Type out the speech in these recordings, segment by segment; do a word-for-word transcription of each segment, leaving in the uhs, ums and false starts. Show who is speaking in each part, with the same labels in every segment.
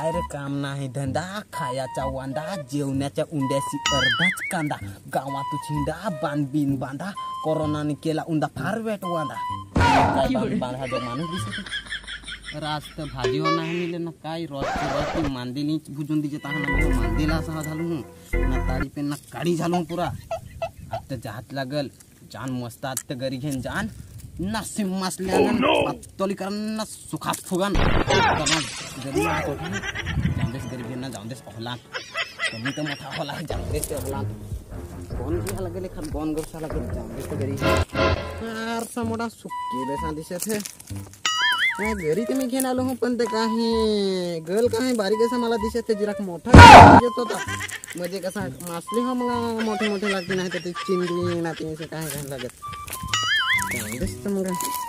Speaker 1: काय रे काम नाही धंदा खायाचा वांदा जेवण्याच्या उंड्याची अर्धाच कांदा गावात चिंडा बांधबीन बांधा कोरोनाने केला उंदा फार वेट वांदा काय बांधा जो माणूस दिसत राज तर भाजीवर नाही मिले ना काय रोज रोज मांदेली भुजून दिजे ताना मांदेला असा झालो ना ताडी पे ना काडी झालो पुरा आता जात लागल जान मस्त आता घरी घेऊन जान ना सिम्मासल्यानं पातोली करण सुखात फुगन गरीब जाऊंदेस गरीब ना जाऊंदेस ओहला कमी तो मोठा होला है जाऊंदेस ओहला कौन की अलग ले खर कौन गोसा लगे जाऊंदेस तो गरीब यार समोडा सुक्की ले सांदिसे थे मैं घरी ते मी घेऊन आलो हूं पण ते काही गल काही बारीक असा मला दिसत ते जरा मोठा येत होता म्हणजे कसा मासली हा मला मोठे मोठे लागते नाही तर ते चिंडी ना ते काय काय लागत जाऊंदेस मग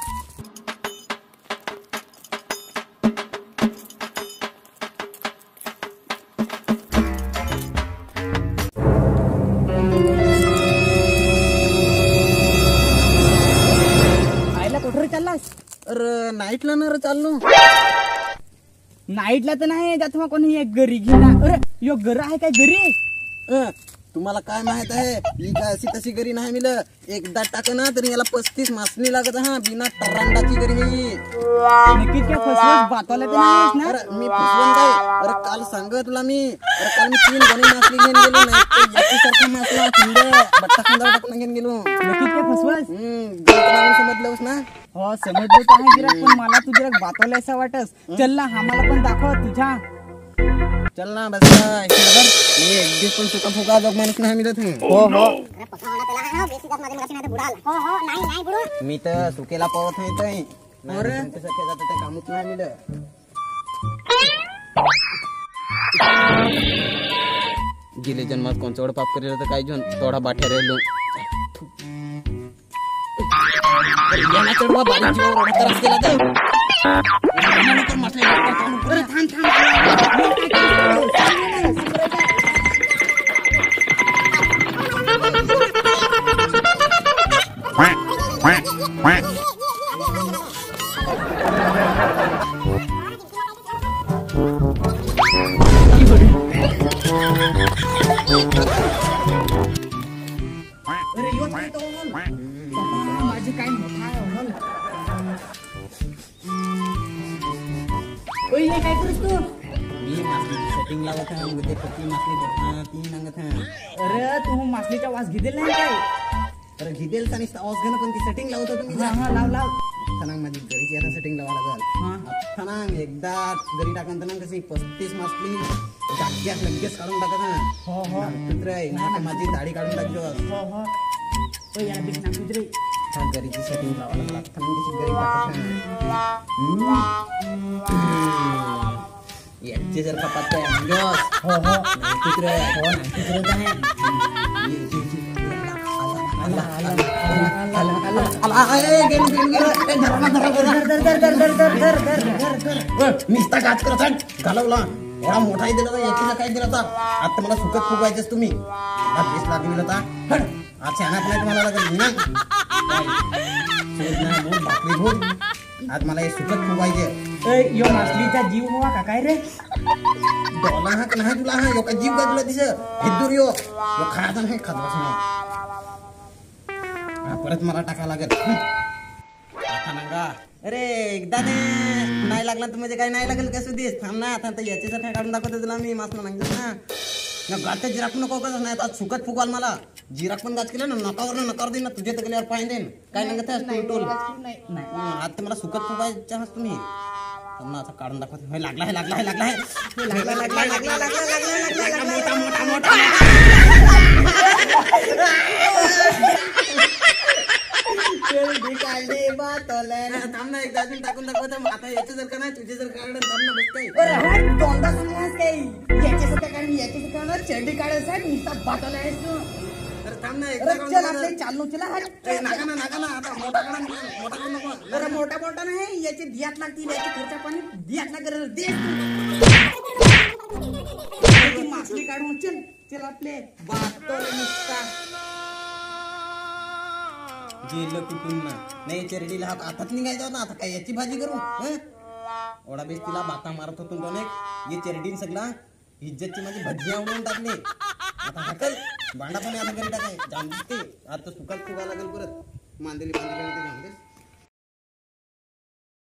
Speaker 1: आईला कुठे चाललास अरे नाईटला ना रे चाललो
Speaker 2: नाईटला तर नाही जात मग कोणी एक घरी घेणार अरे यो घर आहे काय घरी
Speaker 1: तुम्हाला काय माहित आहे ही काय अशी तशी घरी नाही मिल एकदा टाक ना तरी याला पस्तीस मासनी लागत हा बिना टरांडाची घरी ही
Speaker 2: नक्कीच काय फसवस बातवला तर नाहीस ना
Speaker 1: अरे मी फसवन काय अरे काल सांगत तुला मी अरे काल मी तीन गणी मासली घेऊन गेलो नाही याची सारखा मासला चिंडे बट्टा खांदा टाकून घेऊन गेलो
Speaker 2: नक्कीच काय फसवस
Speaker 1: हम्म समजलंस ना
Speaker 2: हो समजलो तर आहे गिराक पण मला तू गिराक बातवला असा वाटस चल ना आम्हाला पण दाखव तुझ्या
Speaker 1: चल ना बस मी एक दिवस पण सुका फुका जोग माणूस नाही मिळत
Speaker 2: हो हो
Speaker 1: मी तर सुकेला पवत नाही ते कामच नाही मिळत गेले जन्मात कोण चढ पाप करेल तर काही जण थोडा बाठ्या राहिलो चढवा बारीक जीवावर त्रास केला तर
Speaker 2: माझे काय मोठा आहे काय करस तू
Speaker 1: मी मासली सेटिंग लावत आहे उद्या पत्ती मासली बघा ती सांगत आहे
Speaker 2: अरे तू मासलीचा वास घेदेल नाही काय
Speaker 1: अरे घेदेल आणि आवाज घेणं पण ती सेटिंग लावत होतो मी
Speaker 2: हा हा लाव लाव
Speaker 1: थनांग माझी घरीची आता सेटिंग लावा लागल थनांग एकदा घरी टाकन थनांग कशी पस्तीस मासली जाग्यात लगेच काढून टाकत हा
Speaker 2: हो हो
Speaker 1: कुत्र आहे ना माझी दाढी काढून टाकजो
Speaker 2: हो हो ओ यार बिक ना कुत्रे
Speaker 1: घरीची सेटिंग लावा लागला थनांग कशी घरी टाकत याचे जर का पत्ता आहे अंगस
Speaker 2: हो हो
Speaker 1: कुत्र आहे
Speaker 2: हो ना कुत्रे
Speaker 1: निस्ता काच करत घालवला एवढा मोठा दिला याची काय दिला होता आता मला सुकत फुगवायचंच तुम्ही बेस लागली होता आज शहाणा पण तुम्हाला लागेल ना भाकरी भूत आज मला हे सुकत फुगवायचे
Speaker 2: यो मासलीचा जीव हवा का काय रे
Speaker 1: डोला हा का नाही तुला हा यो का जीव काय तुला दिस हिद्दूर यो यो खायचा नाही खात बस परत मला टाका लागेल आता नंगा अरे एकदा ते नाही लागला तर म्हणजे काय नाही लागेल कसं दिस थांब ना आता याचे जर काय काढून दाखवतो तुला मी मास ना ना गाते जिराक नको कसं नाही आता सुकत फुगवाल मला जिराक पण गाच केलं ना नकावर नकार देईन ना तुझ्या तर गेल्यावर पाय देईन काय नंगत टोल आता मला सुकत फुगवायच्या हस तुम्ही आता काढून दाखवतो लागला आहे लागला आहे लागला आहे लागला लागला लागला लागला लागला मोठा मोठा मोठा थांब ना एकदा अजून टाकून दाखवतो आता याचे जर का नाही तुझे जर काढून थांब ना बस काही
Speaker 2: तोंडा सांगलास काही याच्यासाठी कारण याच्यासाठी कारण चेंडी काढायसाठी नुसता बाटला आहेस तू
Speaker 1: अरे थांब ना
Speaker 2: अरे चल आपले चालू चला हट
Speaker 1: नाका ना नाका ना आता मोठा काढा मोठा करू नको
Speaker 2: अरे मोठा मोठा नाही याचे दियात लागतील याचे खर्चा पाणी दियात लागेल दे मासली काढून चल चल आपले बाटोल नुसता
Speaker 1: गेलं कुठून ना नाही चेरडीला हातात निघायचं ना आता काय याची भाजी करू ओढा बेस तिला बाता मारत होतो तो ये चेरडीन सगळा इज्जतची माझी भजी आवडून टाकली आता हकल भांडा पण आता घरी टाकाय जाऊन दिसते आता सुकात फुगा लागेल परत मांदेली बांधली जाऊन दे